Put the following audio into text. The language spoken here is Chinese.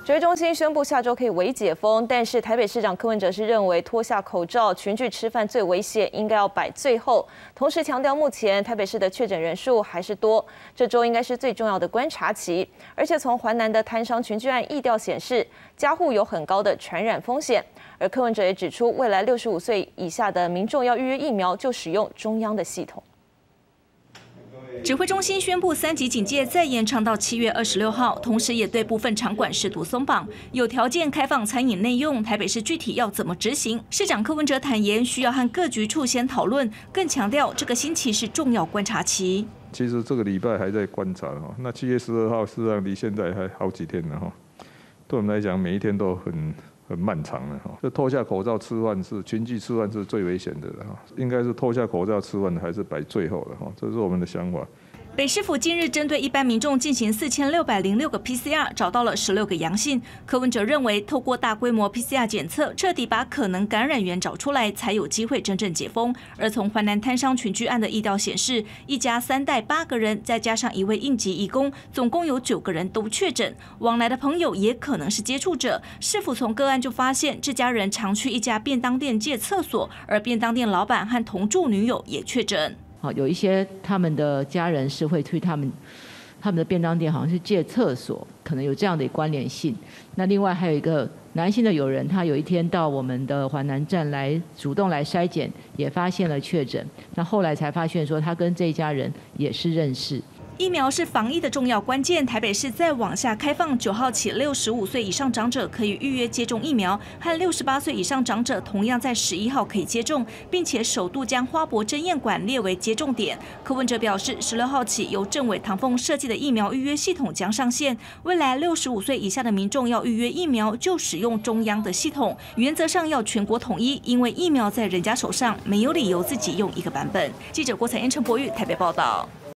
指挥中心宣布下周可以微解封，但是台北市长柯文哲是认为脱下口罩群聚吃饭最危险，应该要摆最后。同时强调，目前台北市的确诊人数还是多，这周应该是最重要的观察期。而且从环南的摊商群聚案疫调显示，家户有很高的传染风险。而柯文哲也指出，未来65岁以下的民众要预约疫苗，就使用中央的系统。 指挥中心宣布3级警戒再延长到7月26号，同时也对部分场馆适度松绑，有条件开放餐饮内用。台北市具体要怎么执行？市长柯文哲坦言，需要和各局处先讨论，更强调这个星期是重要观察期。 其实这个礼拜还在观察哈，那7月12号事实上离现在还好几天了哈，对我们来讲每一天都很漫长的哈，就脱下口罩吃饭是群聚吃饭是最危险的了哈，应该是脱下口罩吃饭还是摆最后的哈，这是我们的想法。 北市府近日针对一般民众进行4606个 PCR， 找到了16个阳性。柯文哲认为，透过大规模 PCR 检测，彻底把可能感染源找出来，才有机会真正解封。而从环南摊商群聚案的疫调显示，一家3代8个人，再加上1位应急移工，总共有9个人都确诊。往来的朋友也可能是接触者。市府从个案就发现，这家人常去一家便当店借厕所，而便当店老板和同住女友也确诊。 好，有一些他们的家人是会去他们的便当店，好像是借厕所，可能有这样的关联性。那另外还有一个男性的友人，他有一天到我们的环南站来主动来筛检，也发现了确诊。那后来才发现说，他跟这一家人也是认识。 疫苗是防疫的重要关键。台北市再往下开放，9号起，65岁以上长者可以预约接种疫苗，和68岁以上长者同样在11号可以接种，并且首度将花博争艳馆列为接种点。柯文哲表示，16号起由政委唐凤设计的疫苗预约系统将上线，未来65岁以下的民众要预约疫苗就使用中央的系统，原则上要全国统一，因为疫苗在人家手上，没有理由自己用一个版本。记者郭采燕、陈柏宇台北报道。